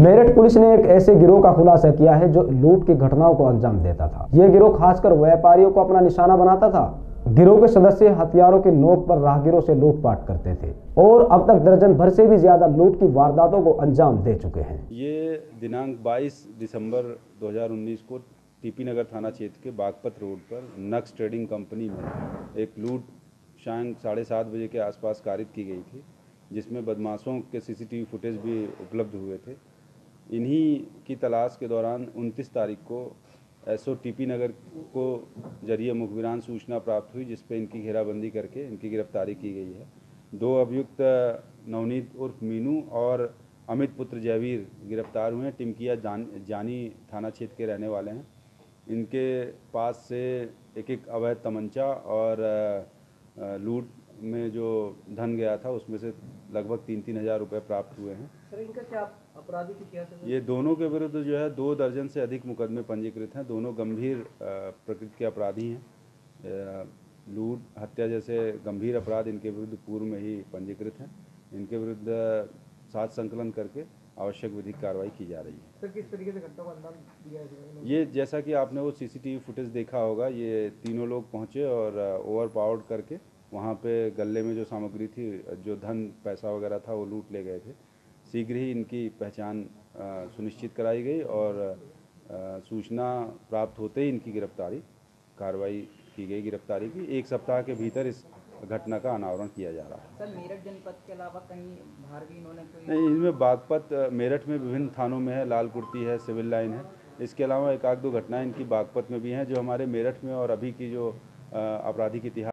Meerut police ने एक ऐसे गिरोह का खुलासा किया है जो लूट की घटनाओं को अंजाम देता था। यह गिरोह खासकर व्यापारियों को अपना निशाना बनाता था। गिरोह के सदस्य हथियारों की नोक पर राहगीरों से लूटपाट करते थे और अब तक दर्जन भर से भी ज्यादा लूट की वारदातों को अंजाम दे चुके हैं। ये दिनांक 22 दिसंबर 2019 को टीपी नगर थाना क्षेत्र के बागपत रोड पर नक्स ट्रेडिंग कंपनी में एक लूट शाम 7:30 बजे के आसपास कारित की गई थी, जिसमें बदमाशों के सीसीटीवी फुटेज भी उपलब्ध हुए थे। इन्हीं की तलाश के दौरान 29 तारीख को एसओ टीपी नगर को जरिए मुखबिरान सूचना प्राप्त हुई, जिस पर इनकी घेराबंदी करके इनकी गिरफ्तारी की गई है। दो अभियुक्त नवनीत उर्फ मीनू और अमित पुत्र जयवीर गिरफ्तार हुए हैं। टिमकिया जानी थाना क्षेत्र के रहने वाले हैं। इनके पास से एक अवैध तमंचा और लूट में जो धन गया था उसमें से लगभग 3-3 हज़ार रुपये प्राप्त हुए हैं। सर, इनका क्या अपराधिक इतिहास है? ये दोनों के विरुद्ध जो है 2 दर्जन से अधिक मुकदमे पंजीकृत हैं। दोनों गंभीर प्रकृति के अपराधी हैं। लूट, हत्या जैसे गंभीर अपराध इनके विरुद्ध पूर्व में ही पंजीकृत हैं। इनके विरुद्ध साथ संकलन करके आवश्यक विधिक कार्रवाई की जा रही है। सर, किस तरीके से घटना को अंजाम दिया है? ये जैसा कि आपने वो सीसीटीवी फुटेज देखा होगा, ये तीनों लोग पहुंचे और ओवर पावर्ड करके वहाँ पे गले में जो सामग्री थी, जो धन पैसा वगैरह था, वो लूट ले गए थे। शीघ्र ही इनकी पहचान सुनिश्चित कराई गई और सूचना प्राप्त होते ही इनकी कार्रवाई की गई। गिरफ्तारी की 1 सप्ताह के भीतर इस घटना का अनावरण किया जा रहा है। सर, मेरठ जनपद के अलावा कहीं बाहर भी इन्होंने कोई? नहीं, इनमें बागपत मेरठ में विभिन्न थानों में है, लाल कुर्ती है, सिविल लाइन है। इसके अलावा 1 आध 2 घटनाएं इनकी बागपत में भी हैं, जो हमारे मेरठ में और अभी की जो आपराधिक इतिहास